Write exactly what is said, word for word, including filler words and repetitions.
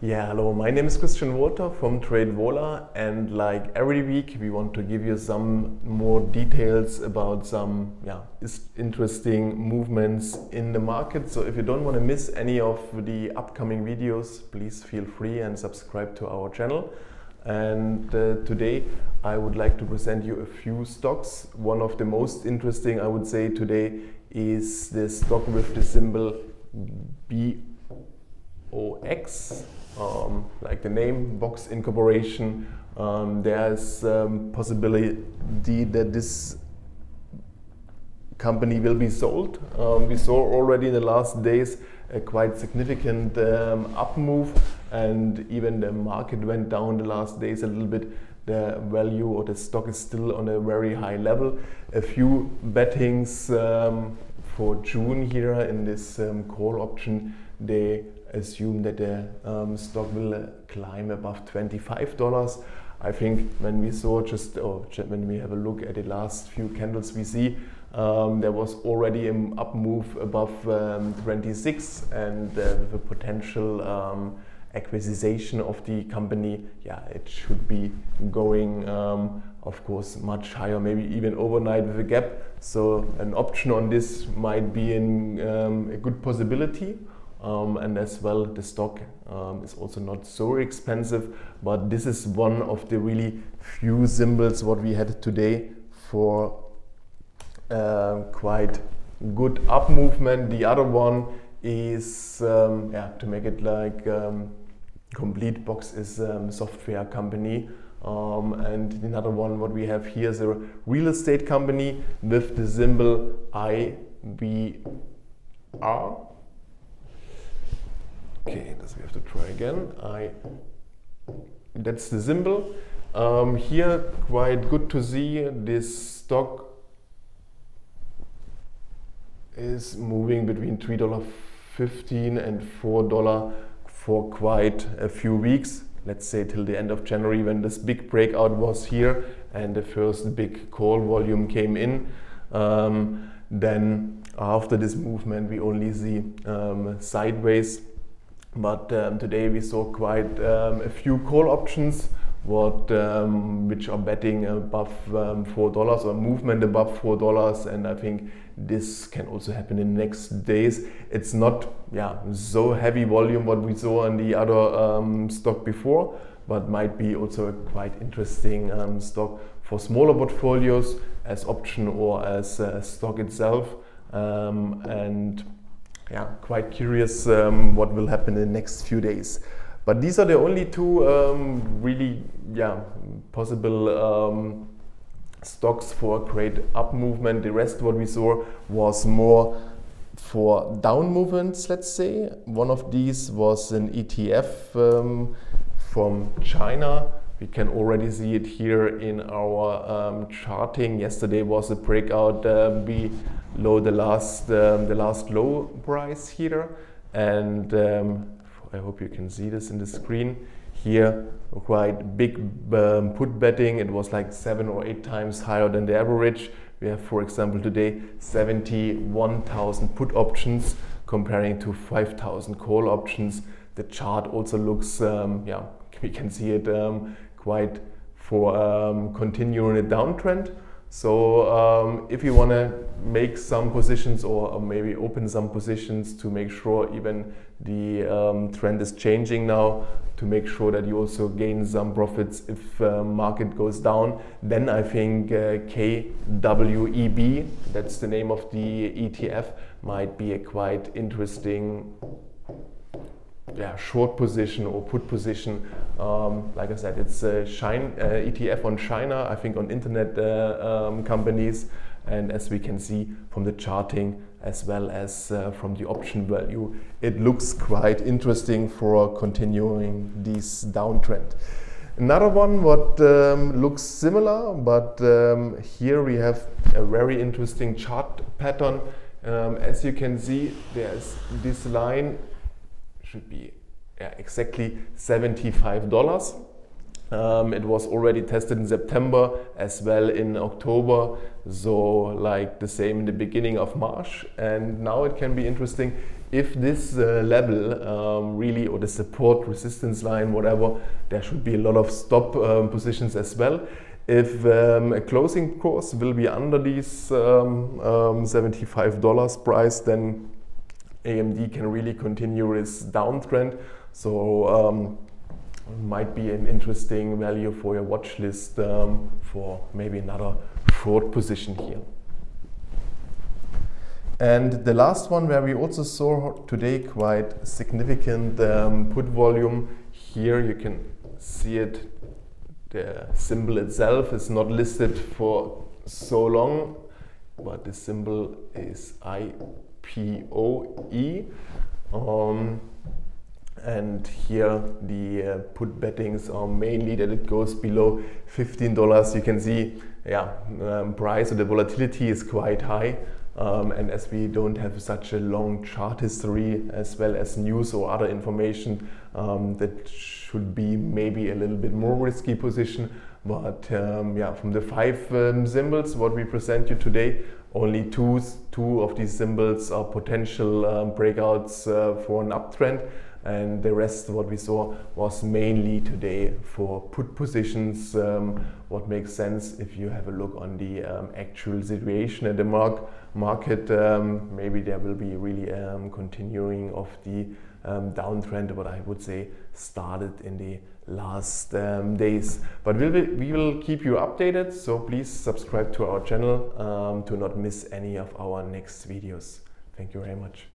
Yeah, hello, my name is Christian Walter from TradeVola, and like every week we want to give you some more details about some yeah, is- interesting movements in the market. So if you don't want to miss any of the upcoming videos, please feel free and subscribe to our channel. And uh, today I would like to present you a few stocks. One of the most interesting, I would say, today is the stock with the symbol B O X. Um, like the name, Box Incorporation. Um, there's um, possibility that this company will be sold. Um, we saw already in the last days a quite significant um, up move, and even the market went down the last days a little bit. The value or the stock is still on a very high level. A few bettings um, for June here in this um, call option, they assume that the um, stock will uh, climb above twenty-five dollars. I think when we saw just, or when we have a look at the last few candles we see, um, there was already an up move above um, twenty-six, and uh, with a potential um, acquisition of the company, yeah, it should be going, um, of course, much higher, maybe even overnight with a gap. So an option on this might be in, um, a good possibility. Um, and as well, the stock um, is also not so expensive, but this is one of the really few symbols what we had today for uh, quite good up movement. The other one is, um, yeah, to make it like um, complete box, is um, software company. Um, and another one what we have here is a real estate company with the symbol I B R. Okay, this we have to try again. I, that's the symbol. Um, here, quite good to see this stock is moving between three dollars fifteen and four dollars for quite a few weeks. Let's say till the end of January, when this big breakout was here and the first big call volume came in. Um, then after this movement, we only see um, sideways. But um, today we saw quite um, a few call options what um, which are betting above um, four dollars or movement above four dollars, and I think this can also happen in the next days. It's not yeah so heavy volume what we saw on the other um, stock before, but might be also a quite interesting um, stock for smaller portfolios as option or as uh, stock itself. Um, and Yeah, quite curious um, what will happen in the next few days. But these are the only two um, really, yeah, possible um, stocks for a great up movement. The rest what we saw was more for down movements, let's say. One of these was an E T F um, from China. We can already see it here in our um, charting. Yesterday was a breakout uh, below the last um, the last low price here, and um, I hope you can see this in the screen here. Quite big um, put betting. It was like seven or eight times higher than the average. We have, for example, today seventy-one thousand put options comparing to five thousand call options. The chart also looks, um, yeah, we can see it um, quite for um, continuing a downtrend. So um, if you want to make some positions or maybe open some positions to make sure even the um, trend is changing now, to make sure that you also gain some profits if uh, market goes down, then I think uh, K W E B, that's the name of the E T F, might be a quite interesting yeah, short position or put position. Um, like I said, it's a Shine, uh, E T F on China, I think on internet uh, um, companies. And as we can see from the charting as well as uh, from the option value, it looks quite interesting for continuing this downtrend. Another one what um, looks similar, but um, here we have a very interesting chart pattern. Um, as you can see, there's this line should be yeah, exactly seventy-five dollars. Um, it was already tested in September as well in October, so like the same in the beginning of March. And now it can be interesting if this uh, level um, really, or the support resistance line, whatever, there should be a lot of stop um, positions as well. If um, a closing course will be under these um, um, seventy-five dollars price, then A M D can really continue its downtrend. So um, might be an interesting value for your watch list um, for maybe another short position here. And the last one where we also saw today quite significant um, put volume. Here you can see it, the symbol itself is not listed for so long, but the symbol is I P O E. Um, And here the uh, put bettings are mainly that it goes below fifteen dollars. You can see, yeah, um, price or the volatility is quite high. Um, and as we don't have such a long chart history as well as news or other information, um, that should be maybe a little bit more risky position. But um, yeah, from the five um, symbols what we present you today, only two, two of these symbols are potential um, breakouts uh, for an uptrend. And the rest, what we saw, was mainly today for put positions. Um, what makes sense if you have a look on the um, actual situation in the mark, market, um, maybe there will be really um, continuing of the um, downtrend, what I would say started in the last um, days. But we'll be, we will keep you updated, so please subscribe to our channel um, to not miss any of our next videos. Thank you very much.